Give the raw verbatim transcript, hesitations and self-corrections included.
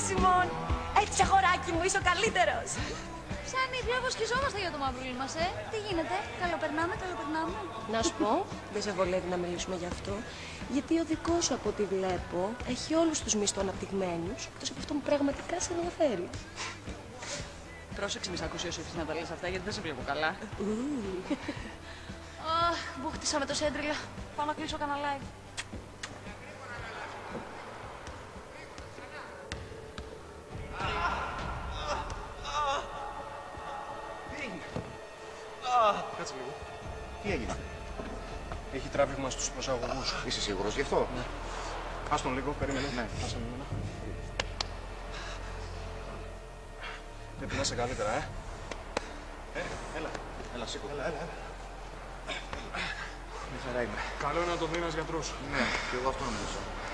Σιμών. Έτσι, αγοράκι μου, είσαι ο καλύτερος. Σάνι, βλέπω σκιζόμαστε για το μαυρούλι μας, ε. Τι γίνεται, καλοπερνάμε, καλοπερνάμε. Να σου πω, δεν σε βολεύει να μιλήσουμε γι' αυτό. Γιατί ο δικός σου, από ό,τι βλέπω, έχει όλους τους μισθοαναπτυγμένους, εκτός από αυτό που πραγματικά σε ενδιαφέρει. Πρόσεξε, μη σ' ακούσει ο Σοφής να τα λες αυτά, γιατί δεν σε βλέπω καλά. Αχ, μπούχτισα με το σέντριλα. Πάω να κλείσω κανένα live. Κάτσε λίγο. Τι έγινε? Έχει τράβηγμα στους προσαγωγούς. Είσαι σίγουρος γι' αυτό? Ναι. Ας τον λίγο, περίμενε. Ναι. Άσε με εμένα. Πρέπει να είσαι καλύτερα, ε. Ε, έλα. Έλα, σήκω. Έλα, έλα, έλα. Μια χαρά είμαι. Καλό είναι να το δει ένας γιατρός. Ναι, και εγώ αυτό νομίζω.